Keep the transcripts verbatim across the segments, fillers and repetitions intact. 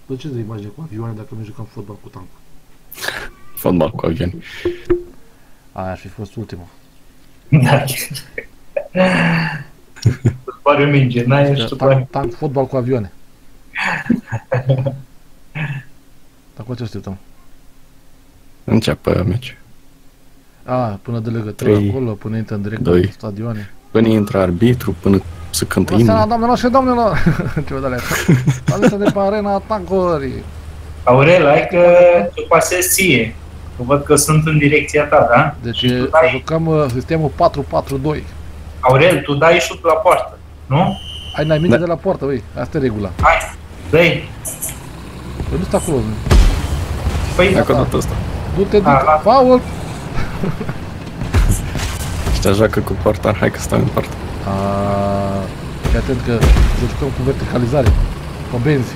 plăcea de imagine cu avioane dacă nu jucam fotbal cu tancul. Fotbal cu avioane. Aia ar fi fost ultima. Da. Îți pare o minge, n-ai și tu bani. Tank, fotbal cu avioane. Dar cu ce așteptăm? Înceapă meci. A, până de legătură acolo, până intră în direct în stadioane. Până intră arbitru, până să cântă imnul. Bună seara, doamnelor și domnilor! Ceva de-alea. Alătă de pe arena tancuri. Aurel, hai că te pasezi ție. Că văd că sunt în direcția ta, da? Deci dai... jucăm sistemul patru patru doi. Aurel, tu dai șut la poartă, nu? Ai n-ai minte da. de la poartă, băi. Asta e regula. Hai, dă-i. Păi nu stă acolo. Păi, dacă dată ăsta. Du-te, du-te, Paul! Ăștia joacă cu portar, hai că stau în poartă. Aaaa, fii atent că jucăm cu verticalizare, cu benzi.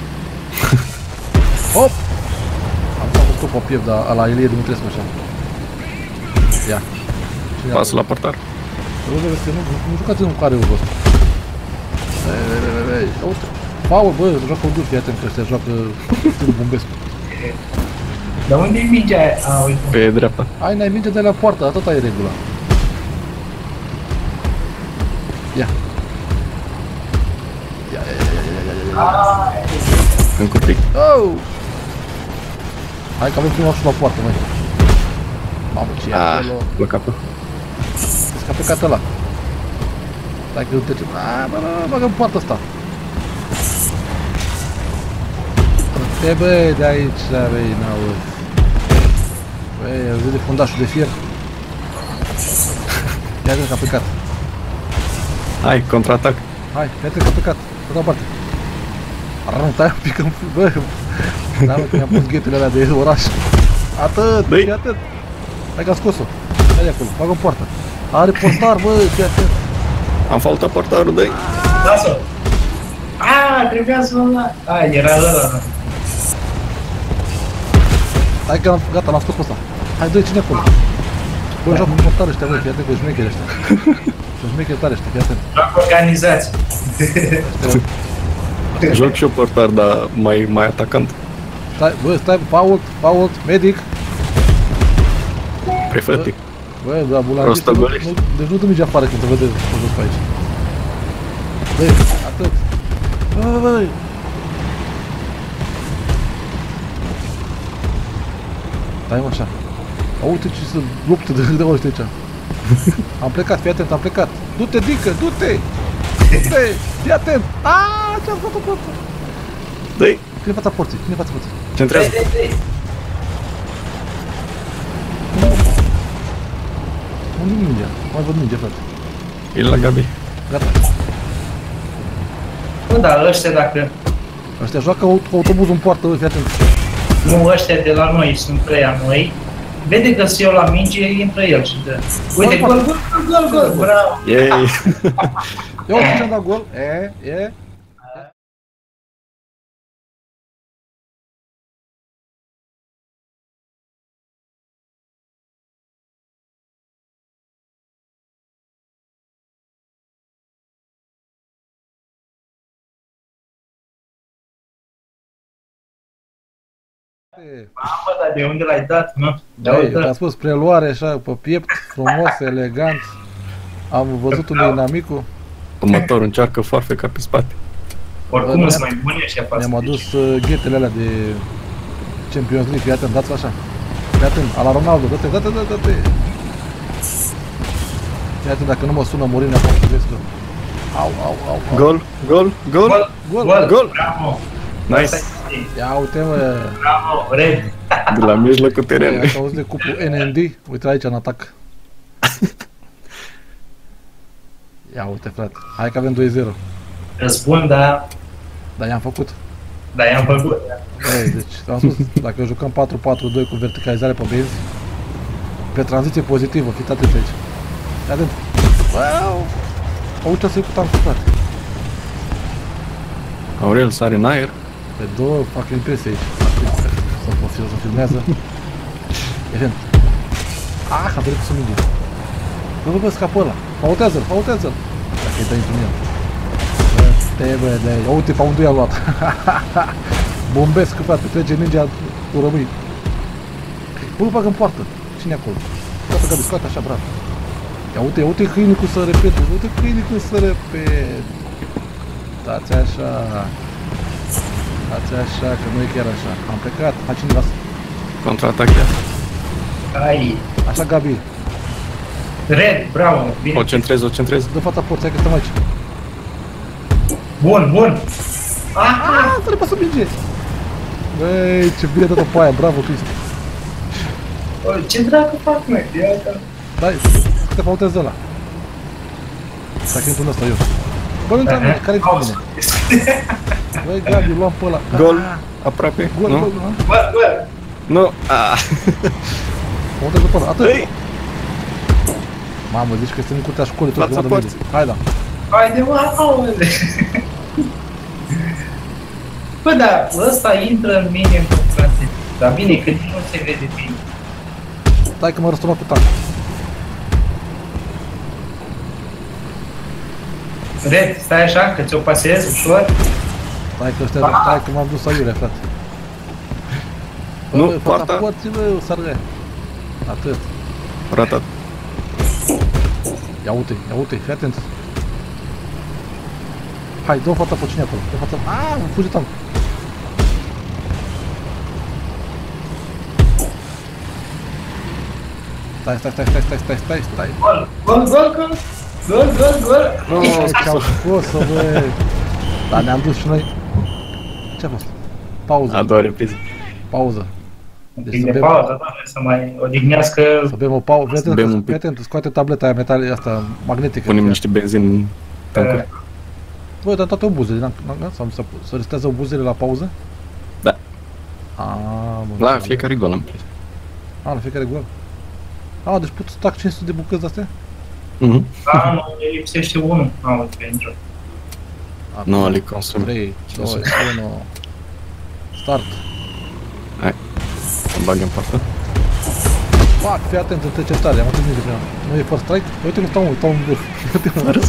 Hop! Am făcut stop pe piept, dar la Ilie Dumitrescu așa. Ia. Pasul la portar. Nu, nu jucați în care eu văd. Uite, Paul, bă, joacă o dur, fii atent că ăștia joacă stilul Bumbescu. Dar unde-i mingea aia? A, uite. Pe dreapta. Ai, n-ai minge de la poartă, atâta e regula. Ia. Ia, ia, ia, ia, ia, ia, ia. Încă un pic. Oh! Hai că avem prima șut la poartă, măi. Mamă, ce e acolo? La capă. Vezi că a plecat ăla. Stai că nu trece. Aaa, bă, bă, bagă în poartă asta. E, băi, de aici, băi, n-auzi. Băi, auzi de fundașul de fier. Ia că a plecat. Hai, contraatac. Hai, ia că a plecat. Pe o parte. Arău, stai un pic în... Bă, da, mă, că mi-am pus ghetele alea de oraș. Atât, fii atât. Hai că a scos-o. Hai de acolo, bagă în poartă. Are portar, bă, fii atât. Am faultat portarul, dă-i. Lasă-o. Aaa, trebuia să mă la... Aia, era ăla. Hai că am, gata, l-am scos pe ăsta. Hai, dă-i cine acolo. Bă, joacă cu portar ăștia, bă, fii atent că șmecheri ăștia. Sunt șmecheri tare ăștia, fii atent. Joacă organizați. Joc și eu portar, dar mai, mai atacant. Stai, bă, stai, Paul, Paul, medic. Prefetic. Bă, bă, ambulanțist, nu, nu, deci nu dă mici afară când te vede produs pe aici. Băi, atât. Bă, bă, bă. Stai mă așa. Uite ce se luptă de de ăștia aici. Am plecat, fii atent, am plecat. Du-te, Dică, du-te! Du-te! Fii atent! Aaaa, ce-am făcut o portă? Dă-i! Cine fața porții? Cine fața porții? Centrează! Unde e mingea? Nu mai văd mingea, frate. E la Gabi. Gata. Bă, dar ăștia dacă... Ăștia joacă autobuzul în poartă, fii atent. Nu, ăștia de la noi sunt prea noi. Vede că se iau la minge, intră el și dă. Uite, gol, gol, gol, gol, bravo! Yay! Ia uite ce-am dat gol. E, e. Mamă, dar de unde l-ai dat, mă? Te-a spus preluare așa, pe piept, frumos, elegant. Am văzut unul inamicul. Următorul încearcă foarfeca pe spate. Oricum sunt mai bune ăștia față. Mi-am adus ghetele alea de Champions League, fii atent, dați-vă așa. Fii atent, a la Ronaldo, dă-te, dă-te, dă-te. Fii atent, dacă nu mă sună Mourinho acum, vezi tu. Au, au, au, au. Gol, gol, gol, Gol, gol, gol. Bravo. Nice. Ia uite, mă. Bravo, red. De la mijlocul terenului. Ai auzit de cupul N N D? Uite aici în atac. Ia uite, frate. Hai că avem doi zero. Răspund, dar... Dar i-am făcut. Dar i-am făcut. Ei, deci, am spus, dacă jucăm patru patru doi cu verticalizare pe benzi, pe tranziție pozitivă, fiți atenți aici. Fii atent. Wow! Uite să-i cu tancul, frate. Aurel sare în aer. Pe două fac impresie aici. Să se filmează. Evident. Ah, a trecut să minge. Bă, bă, bă, scapă ăla. Fautează-l, fautează-l. Dacă îi dai într-un el. Bă, te bă, de-aia. Uite, pe unde i-a luat. Bombesc, frate, trece mingea, tu rămâi. Bă, bagă în poartă. Cine e acolo? Scoate, Gabi, scoate așa, bravo. Ia uite, uite câinicul să repete, uite câinicul să repete. Stați așa. Stați așa, că nu e chiar așa. Am plecat, hai cineva să... Contraatac ea. Ai. Așa, Gabi. Red, bravo, bine. O centrez, o centrez. Dă fața porții, hai că stăm aici. Bun, bun. Aha! Ah, să le pasă minge. Băi, ce bine dă-o pe aia, bravo, Cristi. Ce dracu fac, mă? Ia uite. Dai, să te pautezi ăla. Dacă intru în ăsta, eu. Bă, nu intra în mine, care intră în mine? Băi, Gabi, luam pe ăla. Gol, aproape, Gol, nu? gol, nu? Bă, bă. Nu, aaa. Pautezi după ăla, atât. Ei, Mamă, zici că este în curtea școlii tot. Fața grămadă de porții. minge. Hai, da. Haide, mă, aule. Bă, dar ăsta intră în mine, bă, frate. Dar bine, că nici nu se vede bine. Stai că mă răsturnat cu tank. Red, stai așa, că ți-o pasez ușor. Stai că ăștia, stai că m-am dus aiurea, frate. Bă, Nu, bă, fața poarta. porții, bă, sargă. Atât. ratat. Ia uite, ia uite, fii atent. Hai, dă-o fața pe cine acolo. Dă fața... Aaaa, am fugit tank. Stai, stai, stai, stai, stai, stai, stai, stai. Gol, gol, gol, gol. Gol, gol, gol. Nu, ce-am scos-o, băi. Dar ne-am dus și noi. Ce-a fost? Pauză, A doua repriză. pauză. Un Deci pic să de bem, pauză, doamne, să mai odihnească. să bem o pauză. Să bem un Fii pic. atent, scoate tableta aia metal, asta, magnetică. Punem niște benzină în tancuri. Băi, dar toate obuzele, n-am, n-am, sau să, să restează obuzele la pauză? Da. A, bă, La fiecare gol am plăcut. A, la fiecare gol. A, deci pot să tac cinci sute de bucăți de-astea? Mhm. Da, nu, ne lipsește unul. A, uite, intră. A, Nu, le consum. trei, doi, unu. Start. Hai. Îmi bag în poartă. Fac, fii atent, interceptare, am atât de prima. Nu e first strike? Uite cum stau, mă, stau în vârf. Uite-mă.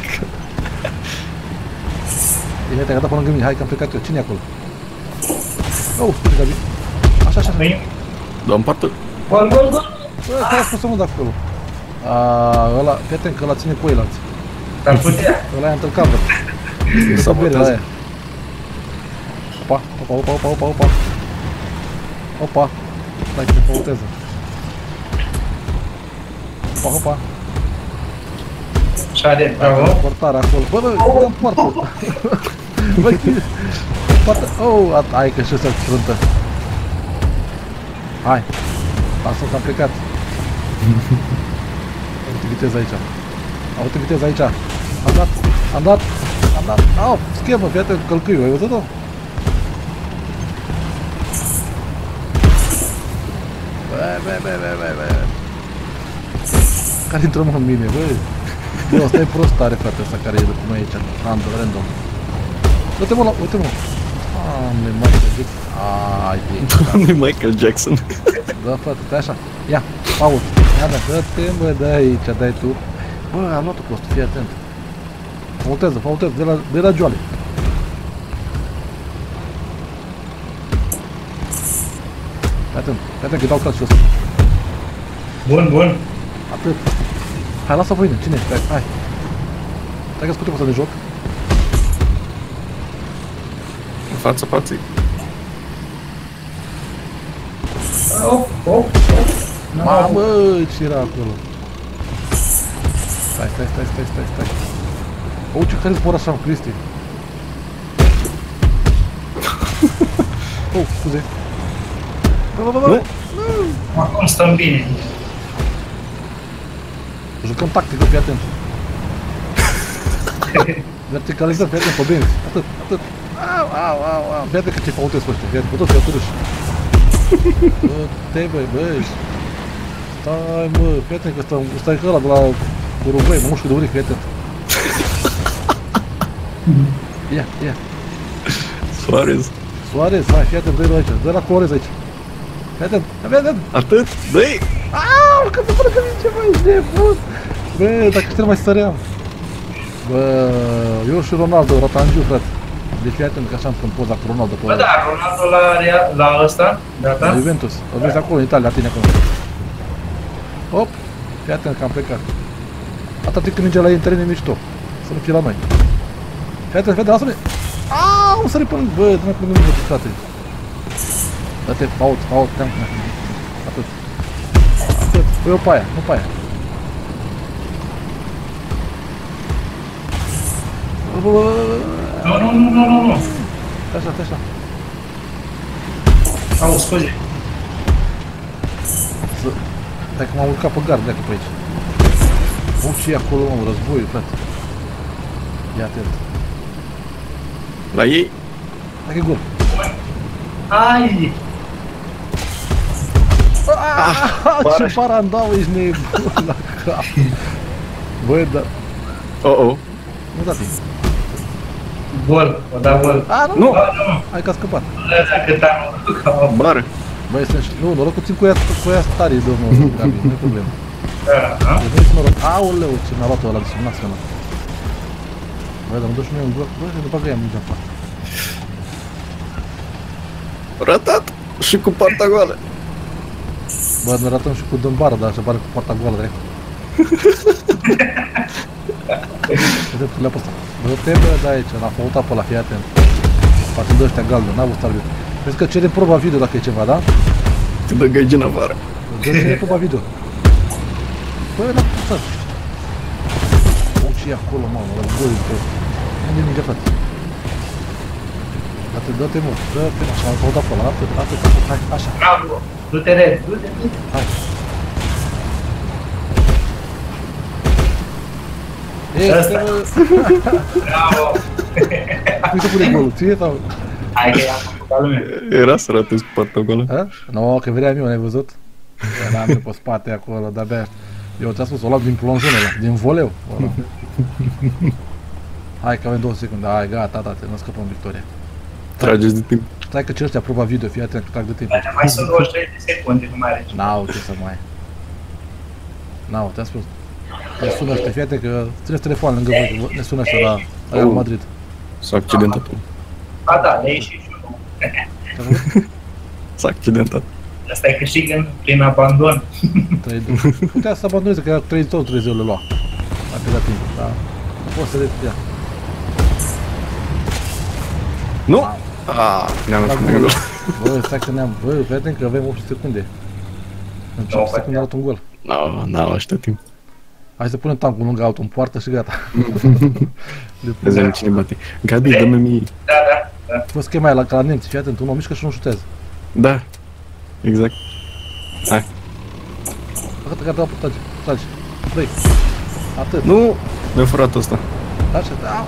Bine, te-ai dat până lângă mine, hai că am plecat eu. Cine e acolo? Oh, scuze, Gabi. Așa, așa, așa. Venim. Dă în poartă. Gol, gol, gol. Bă, care a spus mă de acolo? Aaa, ăla, fii atent că ăla ține cu eilalți. Dar putea. Ăla e într cameră. E Să să bere la botează. aia. Opa, opa, opa, opa, opa, opa. Opa. Stai că se pauteză. Opa, opa. Șade, bravo. Portare acolo. Bă, bă, bă, în poartă. Bă, poartă. Oh, at- hai că și ăsta frântă. Hai. Lasă că am plecat. Uite viteză aici. Uite viteză aici. Am dat, am dat, am dat. Au, schemă, fii atent, călcâiul, ai văzut-o? Bă, bă, bă, bă, bă, bă. Care intrăm în mine, bă? Bă, ăsta e prost tare, frate, ăsta care e după noi aici, random, random. Uite-mă la, uite-mă. Doamne, Michael Jackson. Ai, de Doamne, Michael Jackson. da, frate, stai așa. Ia, Paul. Ia, da, dă-te, bă, de aici, dai tu. Bă, am luat-o prostul, fii atent. Faultează, faultează, de la, de la joale. Fii atent, fii atent că dau calciul ăsta. Bun, bun. Atât. Hai, lasă-o pe mine, cine? Hai, hai. Stai că scutem ăsta de joc. În fața faței. Op, op, op. Mamă, ce era acolo? Stai, stai, stai, stai, stai, stai. O, ce care zbor așa, Cristi? Oh, scuze. Bă, bă, bă, bă. Acum stăm bine. Jucăm tactică, fii atent. Verticalizăm, fii atent pe benzi. Atât, atât. Au, au, au, au. Fii atent că ce faultezi pe ăștia, fii atent, pe toți, fii atârâși. Bă, te băi, băi. Stai, mă, fii atent că stai, stai că ăla de la Uruguay, mă mușcă de uric, fii atent. Ia, ia. Suarez. Suarez, hai, fii atent, dă-i aici, dă la Florez aici. Fii atent, fii atent. Atât? Dă-i! Aaaa, că se pare că vine ceva, ești nebun. Bă, dacă știi mai săream. Bă, eu și Ronaldo, Ratangiu, frate. Deci fii atent că așa îmi pun poza cu Ronaldo pe Bă, da, Ronaldo la, Real- la ăsta, da, la da? Juventus. O vezi acolo în Italia, la tine acolo. Hop, fii atent că am plecat. Atât timp când merge la ei în teren e mișto. Să nu fie la noi. Fii atent, fii atent, lasă-ne! Aaaa, un sări până... Bă, dă-mi până lângă, frate. Dă-te, paut, paut, te-am... Atât. Atât, pui-o pe aia, nu pe aia. Bă, bă, bă, bă, bă. Nu, nu, nu, nu, nu, nu. Stai așa, stai așa. Au, scuze. Să... Stai că m-am urcat pe gard, de pe aici. O, ce e acolo, mă, războiul, frate. Ia atent. La ei? Hai că e gol. Ai! Ah, ce parandau, ești nebun la cap. Băi, da... Oh, oh. Nu da timp. Gol, o da gol. A, nu, Nu. Ba, nu. hai că a scăpat. Lăsa cât am noroc că am. Bară. Băi, sunt... Nu, noroc puțin cu ea, cu ea stare, domnul Gabi, nu e problemă. Da, da. Deci nu-i noroc. Aoleu, ce mi-a luat-o ăla de sub nas, ăla. Băi, dar mă duc și mie în gol. Băi, că bagă ea mingea în față. Ratat. Și cu partea goală. Bă, ne ratăm și cu dâmbară, dar se pare cu poarta goală, drept. Vedeți că le-a pus. Bă, te bă, de aici, l-a făutat pe ăla, fii atent. Față de ăștia galben, n-a văzut arbitru. Vezi că cere proba video dacă e ceva, da? Te dă găgina afară. Dă cere proba video. Bă, n-a pus. O, ce e acolo, mamă, războiul pe... Unde-i mingea, frate? Dă-te, dă-te, mă, dă-te, așa, am făutat pe ăla, atât, atât, atât, hai, așa, Bravo. Du-te red, du-te, du-te. hai. Ei, Ăsta. bă, Bravo. cum se pune golul, ție sau... Hai că i-am făcut ca lumea. Era să ratezi cu partea goală. Ha? Nu, că vedeam eu, n-ai văzut? Eram eu pe spate acolo, de-abia... Eu ți-am spus, o luat din plonjul ăla, din voleu. o luam. Hai că avem două secunde, hai, gata, tate, nu scăpăm victoria. Trageți de timp. Stai că cer ăștia proba video, fii atent că trag de timp. Dar mai sunt douăzeci și trei de secunde, nu mai are. N-au ce să mai... N-au, te-am spus. Ne sună ăștia, fii atent că țineți telefon lângă voi, că ne sună ăștia la Real Madrid. S-a accidentat. Ba da, le ieși și unul. S-a accidentat. Asta e câștigă prin abandon. trei doi. Putea să abandoneze, că era treizeci tot treizeci le lua. A pierdut timp, da. Nu poți să le ia. Nu? Ah, ne-am La lăsat gol. gol. Bă, stai că ne-am... Bă, vedem că avem opt secunde. În cinci secunde a luat un gol. Nu, n-am așteptat timp. Hai să punem tancul lângă auto, în poartă și gata. De Vedem cine bate. Gabi, dă-mi mie. Da, da, da. Fă schema aia la, ca la nemți, fii atent, unul mișcă și unul șutează. Da. Exact. Hai. Gata, gata, trage, trage. Dă-i. Atât. Nu! Mi-a furat ăsta. Așa, da.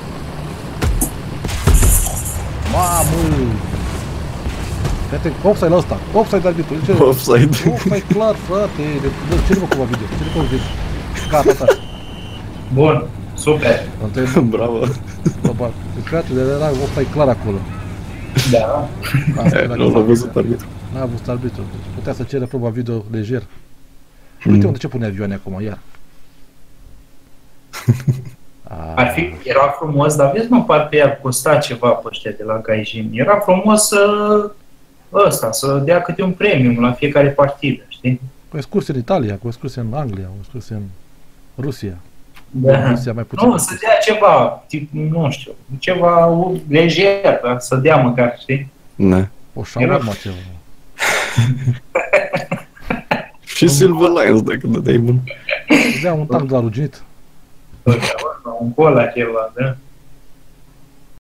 Mamă! Fii atent, offside la ăsta, offside arbitru, ce? Offside. Offside clar, frate, cere-mă cumva video, cere cumva video. Gata, gata. Bun, super. Întreb, Bravo. bă, frate, de era offside clar acolo. Da. Asta era Nu l-a văzut arbitru. N-a văzut arbitru, deci putea să cere proba video lejer. Uite unde ce pune avioane acum, iar. Ar fi, era frumos, dar vezi mă, parcă i-ar costa ceva pe ăștia de la Gaijin. Era frumos să, ăsta, să dea câte un premium la fiecare partidă, știi? Cu excursie în Italia, cu excursie în Anglia, cu excursie în Rusia. Da. Rusia mai puțin. Nu, să dea ceva, tip, nu știu, ceva lejer, dar să dea măcar, știi? Ne. O shawarma ceva. Și Silver Lions, dacă dădeai bun. Dea un tank de la ruginit. Un cola ceva, da?